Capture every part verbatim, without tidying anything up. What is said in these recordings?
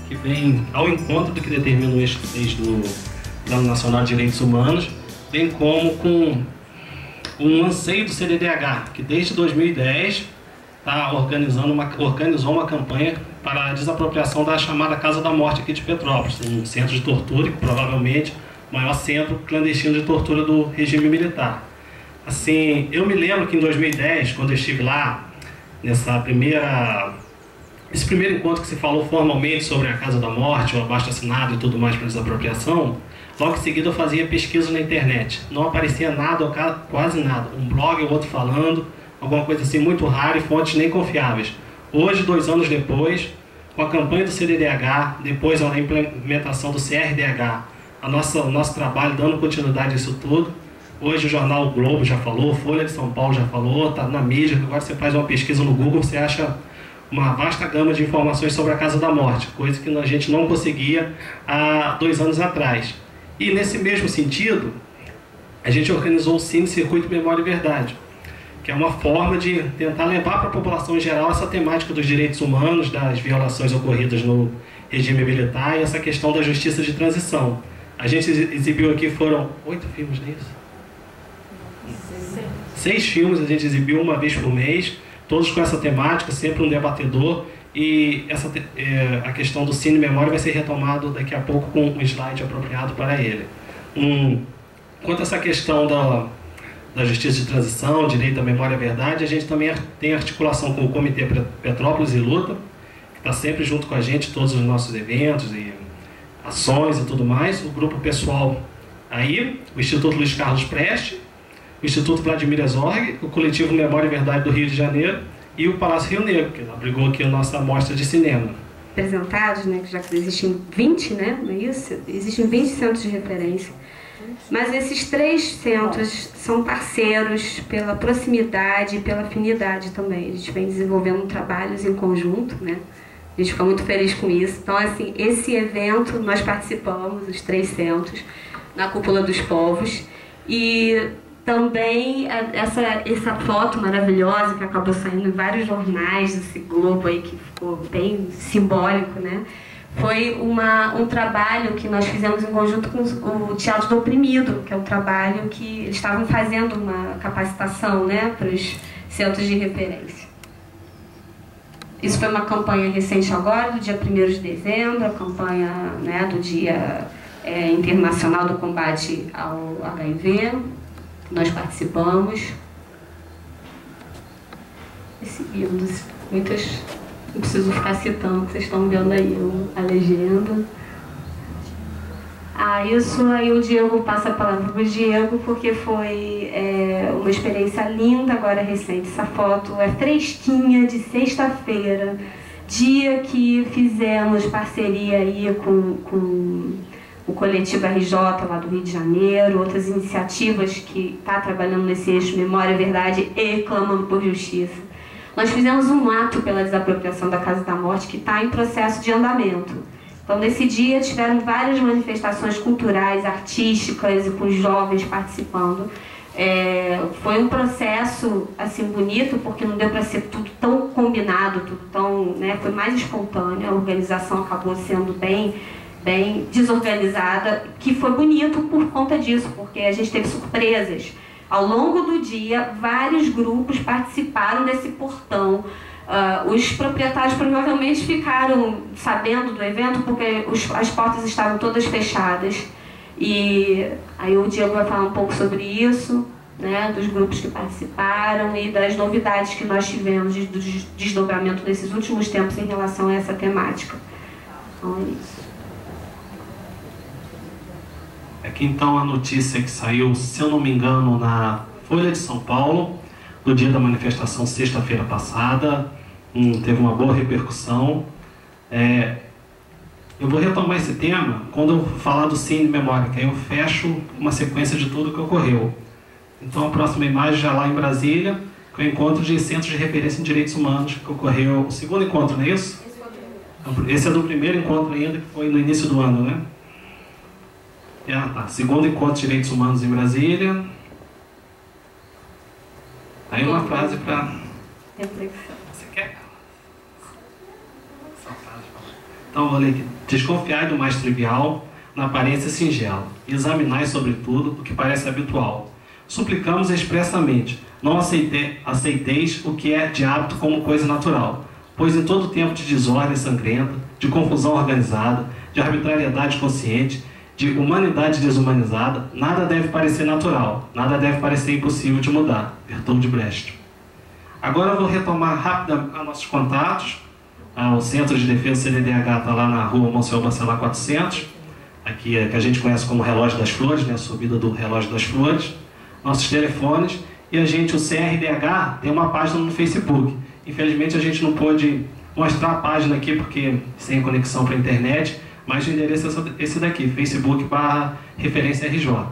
que vem ao encontro do que determina o eixo seis do Plano Nacional de Direitos Humanos, bem como com um anseio do C D D H, que desde dois mil e dez tá organizando uma, organizou uma campanha para a desapropriação da chamada Casa da Morte aqui de Petrópolis, um centro de tortura, que provavelmente o maior centro clandestino de tortura do regime militar. Assim, eu me lembro que em dois mil e dez, quando eu estive lá, nessa primeira, esse primeiro encontro que se falou formalmente sobre a Casa da Morte, o abaixo-assinado e tudo mais para desapropriação, logo em seguida eu fazia pesquisa na internet. Não aparecia nada, ou quase nada. Um blog ou outro falando, alguma coisa assim muito rara e fontes nem confiáveis. Hoje, dois anos depois, com a campanha do C D D H, depois a implementação do C R D H, a nossa, o nosso trabalho dando continuidade a isso tudo. Hoje o jornal o Globo já falou, Folha de São Paulo já falou, está na mídia. Agora você faz uma pesquisa no Google, você acha uma vasta gama de informações sobre a Casa da Morte, coisa que a gente não conseguia há dois anos atrás. E nesse mesmo sentido, a gente organizou o Cine Circuito Memória e Verdade, que é uma forma de tentar levar para a população em geral essa temática dos direitos humanos, das violações ocorridas no regime militar e essa questão da justiça de transição. A gente exibiu aqui, foram oito filmes, não é isso? Seis filmes a gente exibiu uma vez por mês, todos com essa temática, sempre um debatedor, e essa, é, a questão do Cine Memória vai ser retomado daqui a pouco com um slide apropriado para ele. Um, quanto a essa questão da, da justiça de transição, direito à memória e verdade, a gente também tem articulação com o Comitê Petrópolis e Luta, que está sempre junto com a gente em todos os nossos eventos e ações e tudo mais. O grupo pessoal aí, o Instituto Luiz Carlos Preste, o Instituto Vladimir Herzog, o Coletivo Memória e Verdade do Rio de Janeiro e o Palácio Rio Negro, que abrigou aqui a nossa amostra de cinema. Apresentados, né, já que existem vinte, né, não é isso? Existem vinte centros de referência. Mas esses três centros são parceiros pela proximidade e pela afinidade também. A gente vem desenvolvendo trabalhos em conjunto, né? A gente fica muito feliz com isso. Então, assim, esse evento nós participamos, os três centros, na Cúpula dos Povos. E também essa, essa foto maravilhosa que acabou saindo em vários jornais desse globo aí, que ficou bem simbólico, né? Foi uma, um trabalho que nós fizemos em conjunto com o Teatro do Oprimido, que é um trabalho que eles estavam fazendo uma capacitação, né, para os centros de referência. Isso foi uma campanha recente agora, do dia primeiro de dezembro, a campanha, né, do Dia é, Internacional do Combate ao H I V. Nós participamos e seguimos. Muitas, não preciso ficar citando, que vocês estão vendo aí a legenda. Ah, isso aí o Diego passa a palavra para o Diego, porque foi é, uma experiência linda, agora recente. Essa foto é fresquinha, de sexta-feira, dia que fizemos parceria aí com, com o Coletivo R J lá do Rio de Janeiro, outras iniciativas que está trabalhando nesse eixo Memória, Verdade e Clamando por Justiça. Nós fizemos um ato pela desapropriação da Casa da Morte que está em processo de andamento. Então, nesse dia, tiveram várias manifestações culturais, artísticas e com jovens participando. É, foi um processo, assim, bonito, porque não deu para ser tudo tão combinado, tudo tão, né, foi mais espontâneo, a organização acabou sendo bem, bem desorganizada, que foi bonito por conta disso, porque a gente teve surpresas. Ao longo do dia, vários grupos participaram desse portão. Uh, os proprietários provavelmente ficaram sabendo do evento porque os, as portas estavam todas fechadas. E aí o Diego vai falar um pouco sobre isso, né, dos grupos que participaram e das novidades que nós tivemos de, do desdobramento nesses últimos tempos em relação a essa temática. Então é isso. Aqui então a notícia que saiu, se eu não me engano, na Folha de São Paulo, no dia da manifestação, sexta-feira passada, hum, teve uma boa repercussão. É, eu vou retomar esse tema quando eu falar do Cine Memória, que aí eu fecho uma sequência de tudo que ocorreu. Então a próxima imagem já lá em Brasília, que é o encontro de centros de referência em direitos humanos, que ocorreu, o segundo encontro, não é isso? Esse é do primeiro encontro ainda, que foi no início do ano, né? Ah, tá. Segundo encontro de direitos humanos em Brasília. Aí uma frase para... Você quer? Essa frase, Então, eu vou ler aqui. Desconfiai do mais trivial, na aparência singela. Examinai, sobretudo, o que parece habitual. Suplicamos expressamente, não aceite, aceiteis o que é de hábito como coisa natural, pois em todo tempo de desordem sangrenta, de confusão organizada, de arbitrariedade consciente, de humanidade desumanizada, nada deve parecer natural, nada deve parecer impossível de mudar. Bertold Brecht. Agora eu vou retomar rapidamente nossos contatos. O Centro de Defesa C D D H está lá na rua Monsenhor Bacelar quatrocentos, aqui que a gente conhece como Relógio das Flores, né, a subida do Relógio das Flores. Nossos telefones, e a gente, o C R D H, tem uma página no Facebook. Infelizmente a gente não pôde mostrar a página aqui, porque sem conexão para a internet, mas o endereço é esse daqui, Facebook barra referência R J.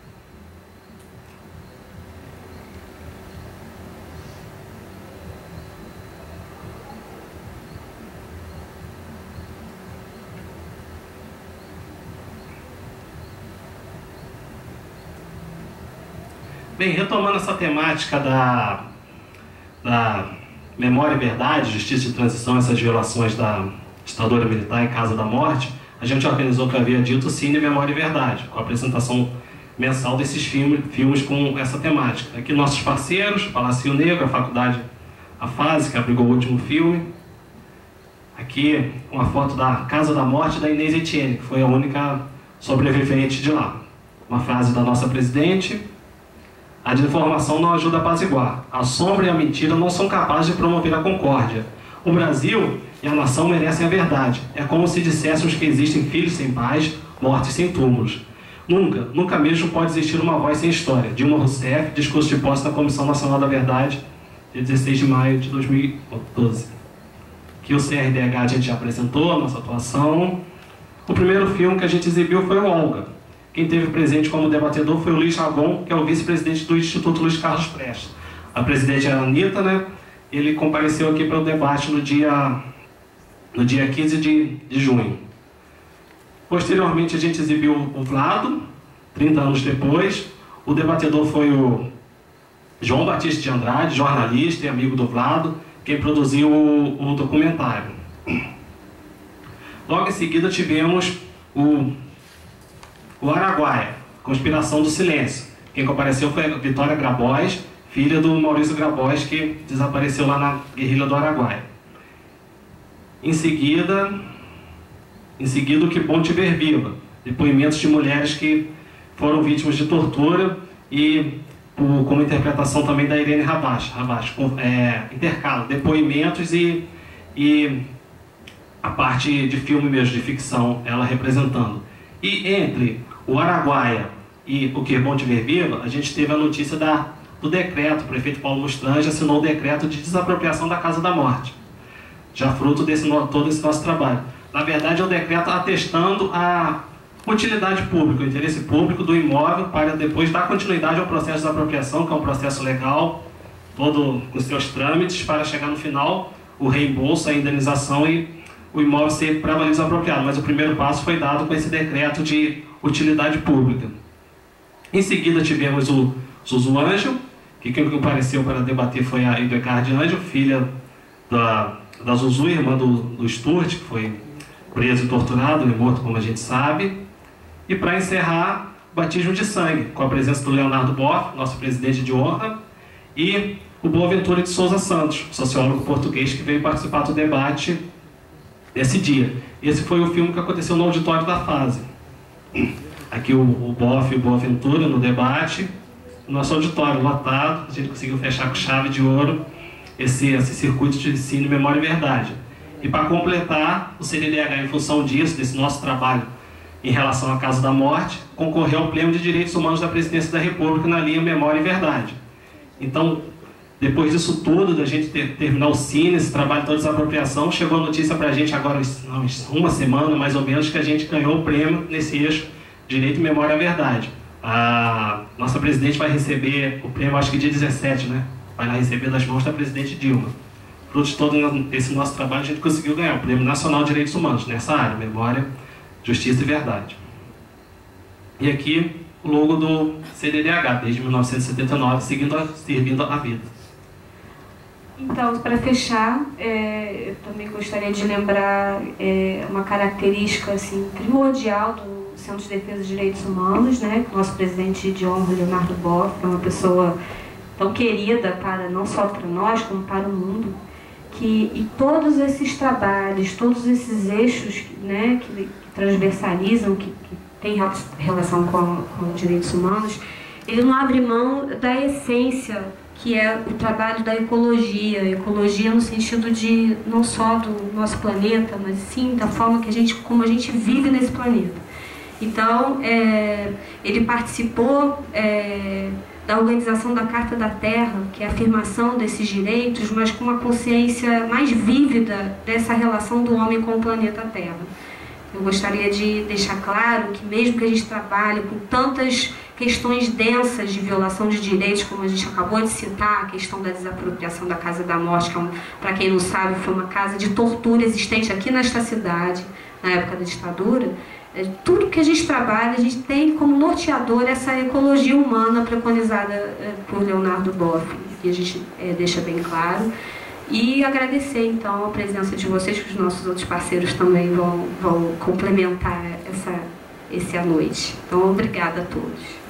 Bem, retomando essa temática da, da memória e verdade, justiça de transição, essas violações da ditadura militar e Casa da Morte, a gente organizou o que eu havia dito, Cine, Memória e Verdade, com a apresentação mensal desses filmes, filmes com essa temática. Aqui nossos parceiros, Palácio Negro, a Faculdade A Fase, que abrigou o último filme. Aqui uma foto da Casa da Morte da Inês Etienne, que foi a única sobrevivente de lá. Uma frase da nossa presidente: a desinformação não ajuda a apaziguar. A sombra e a mentira não são capazes de promover a concórdia. O Brasil e a nação merecem a verdade. É como se disséssemos que existem filhos sem pais, mortes sem túmulos. Nunca, nunca mesmo pode existir uma voz sem história. Dilma Rousseff, discurso de posse na Comissão Nacional da Verdade, dia dezesseis de maio de dois mil e doze. Aqui o C R D H a gente já apresentou, a nossa atuação. O primeiro filme que a gente exibiu foi o Olga. Quem teve presente como debatedor foi o Luiz Ragon, que é o vice-presidente do Instituto Luiz Carlos Prestes. A presidente é a Anitta, né? Ele compareceu aqui para o debate no dia, no dia quinze de, de junho. Posteriormente, a gente exibiu o Vlado, trinta anos depois. O debatedor foi o João Batista de Andrade, jornalista e amigo do Vlado, quem produziu o, o documentário. Logo em seguida, tivemos o O Araguaia, Conspiração do Silêncio. Quem compareceu foi a Vitória Grabois, filha do Maurício Grabois, que desapareceu lá na guerrilha do Araguaia. Em seguida, em seguida o Que Bom Te Ver Viva, depoimentos de mulheres que foram vítimas de tortura e o, como interpretação também da Irene Rabash, Rabash com, é, intercala depoimentos e, e a parte de filme mesmo, de ficção, ela representando. E entre o Araguaia e o Que Bom Te Ver Viva, a gente teve a notícia da, do decreto. O prefeito Paulo Mustrange assinou o decreto de desapropriação da Casa da Morte, já fruto desse todo esse nosso trabalho. Na verdade, é o decreto atestando a utilidade pública, o interesse público do imóvel, para depois dar continuidade ao processo de desapropriação, que é um processo legal, todo com seus trâmites, para chegar no final, o reembolso, a indenização e o imóvel ser para valer desapropriado. Mas o primeiro passo foi dado com esse decreto de utilidade pública. Em seguida tivemos o Zuzu Ângelo, que quem compareceu para debater foi a Edecarde Ângelo, filha da, da Zuzu, irmã do, do Sturt, que foi preso e torturado, e morto, como a gente sabe. E para encerrar, batismo de sangue, com a presença do Leonardo Boff, nosso presidente de honra, e o Boaventura de Souza Santos, sociólogo português que veio participar do debate nesse dia. Esse foi o filme que aconteceu no auditório da Fase. Aqui o, o Boff e o Boaventura no debate, o nosso auditório lotado, a gente conseguiu fechar com chave de ouro esse, esse circuito de Cine, Memória e Verdade. E para completar, o C D D H, em função disso, desse nosso trabalho em relação à Casa da Morte, concorreu ao Prêmio de Direitos Humanos da Presidência da República na linha Memória e Verdade. Então, depois disso tudo, da gente ter, terminar o Cine, esse trabalho toda desapropriação, chegou a notícia para a gente agora, não, uma semana mais ou menos, que a gente ganhou o prêmio nesse eixo Direito, Memória e Verdade. A nossa presidente vai receber o prêmio, acho que dia dezessete, né? Vai lá receber das mãos da presidente Dilma. Fruto de todo esse nosso trabalho, a gente conseguiu ganhar o Prêmio Nacional de Direitos Humanos, nessa área, Memória, Justiça e Verdade. E aqui, o logo do C D D H, desde mil novecentos e setenta e nove, seguindo a, servindo a vida. Então, para fechar, é, eu também gostaria de lembrar é, uma característica assim, primordial do Centro de Defesa dos Direitos Humanos, né? O nosso presidente de honra, Leonardo Boff, é uma pessoa tão querida para, não só para nós, como para o mundo, que e todos esses trabalhos, todos esses eixos, né, que, que transversalizam, que, que têm relação com, com direitos humanos, ele não abre mão da essência, que é o trabalho da ecologia, ecologia no sentido de não só do nosso planeta, mas sim da forma que a gente, como a gente vive nesse planeta. Então, é, ele participou é, da organização da Carta da Terra, que é a afirmação desses direitos, mas com uma consciência mais vívida dessa relação do homem com o planeta Terra. Eu gostaria de deixar claro que mesmo que a gente trabalhe com tantas questões densas de violação de direitos, como a gente acabou de citar, a questão da desapropriação da Casa da Morte, que, é um, para quem não sabe, foi uma casa de tortura existente aqui nesta cidade, na época da ditadura, é, tudo que a gente trabalha, a gente tem como norteador essa ecologia humana preconizada é, por Leonardo Boff, e a gente é, deixa bem claro. E agradecer, então, a presença de vocês, que os nossos outros parceiros também vão, vão complementar essa, essa noite. Então, obrigada a todos.